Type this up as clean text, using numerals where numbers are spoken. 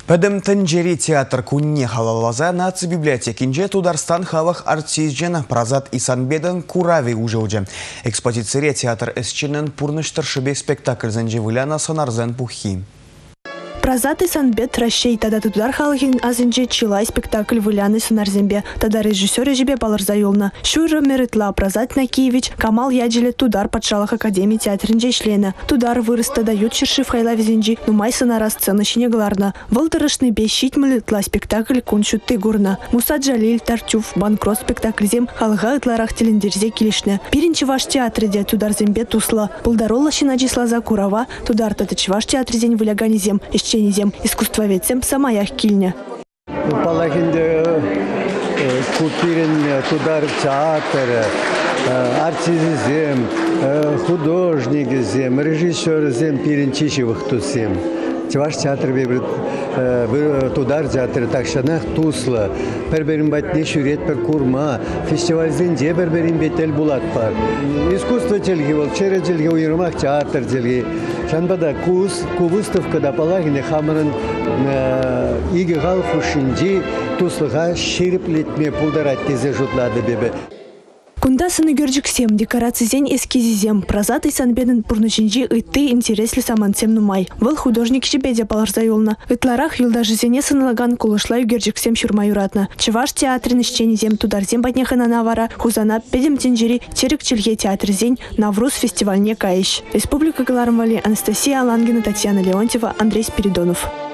Пәдім тінжері театр күнне халалаза наци библиотекинже Тударстан халық артизжен Празат Исанбеден Курави ужылжы. Экспозиция театр эсченен пурныштыр шыбек спектакльзен выляна сонарзен пухи. Празат Исанбед Ращей тада тудар халыгин азынже чилай спектакль выляны сонарзембе. Тада режиссер жебе балырзайолна. Шуйры меритла Празат Накиевич Камал Яджиле тудар патшалых академии театринже шлена. Тудар вырыста дают черши в хайлавизенжи, нумай сонара сцена щенегларна. Волдырышны бещить мылытла спектакль куншут тыгурна. Муса Джалиль Тартюф банкрот спектакль зем халыга ытларах телендерзе килишне. Пиринче ваш театреде тудар зембе тусла. Пулдарола щенаджислаза Курава тудар татычваш театрезень выляганизем. Зем искусствоведцем самаях кильня. Палагинде купирен тудар театр, артизм, художник зем, режиссер зем пирен чичевых тусем. Ваш театр бебрит тудар театр такшанах тусла. Перберин батне шурет пер курма. Фестиваль зенде перберин бетел булат пар. Искусство телги вол чере телги уйрмах театр телги. Шанбада выставка да палагине хамрын иги галфу шинди туслыга шириплетме пулдарат тезе жутлады бебе. Кунда сыны görjüksем, декорацизен эскизизем, Празат Исанбеден пурнышинжи ытты интересли самансем нумай. Выл художник жебеде баларзайолна. Ытларах юлдажызене сынылаган кулышлай görjüksем шурмаюратна. Чываш театрын ишченизем тударзем батнехана навара, хузана педем тенжери терек чельге театрзень Навруз фестивальне каищ. Республика Галармвали, Анастасия Алангина, Татьяна Леонтьева, Андрей Спиридонов.